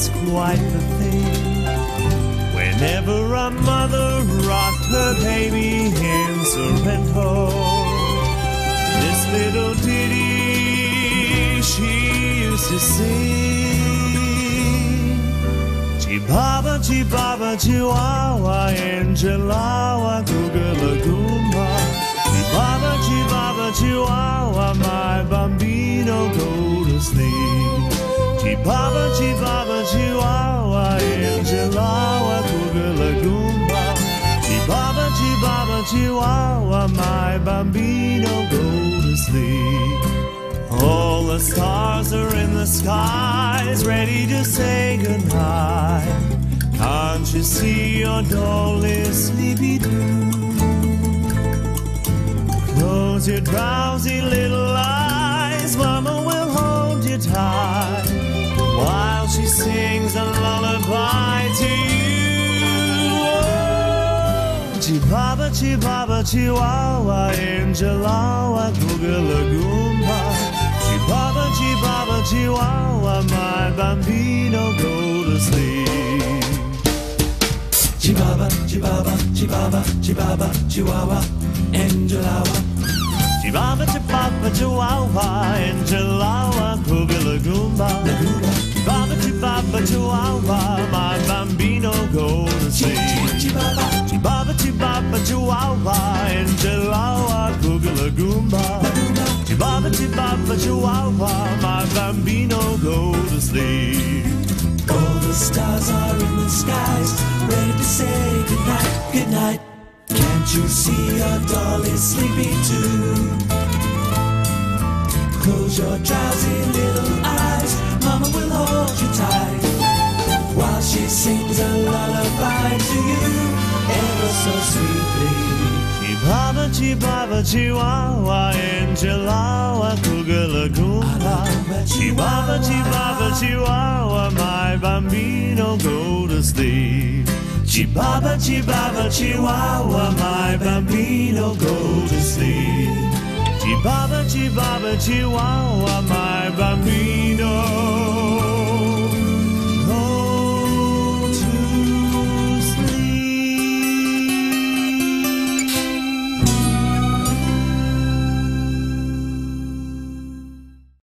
was quite the thing. Whenever a mother rocked her baby in Sorrento, this little ditty she used to sing. Chibaba, chibaba, chihuahua, Angelawa, Google Goomba. Chibaba, chibaba, chihuahua, my bambino, go to sleep. Chibaba, chibaba, chihuahua, Angelawa, Google Goomba. Chibaba, chibaba, chihuahua, my bambino, go to sleep. All the stars are in the skies, ready to say goodnight. Can't you see your doll is sleepy-doo? Close your drowsy little eyes, Mama will hold you tight while she sings a lullaby to you. Oh, chibaba, chibaba, chihuahua, Angelawa, Google Goomba. Chibaba, chibaba, chihuahua, my bambino, go to sleep. Chibaba, chibaba, chibaba, chibaba, chihuahua, Angelawa. Chibaba, chibaba, chihuahua, Angelawa, Google Goomba. Chibaba, chibaba, chihuahua, my bambino, go to sleep. Chibaba, chibaba, chihuahua, Angelawa, Google Goomba. Chibaba, chibaba, chihuahua, my bambino, go to sleep. All the stars are in the skies, ready to say goodnight, goodnight. Can't you see your doll is sleepy too? Close your drowsy little eyes, Mama will hold you tight while she sings a lullaby to you, ever so sweetly. Chibaba, chibaba, chihuahua, Angelawa, Google Goomba. Chibaba, chibaba, chihuahua, my bambino, go to sleep. Chibaba, chibaba, chihuahua, my bambino, go to sleep. Chibaba, chibaba, chihuahua, my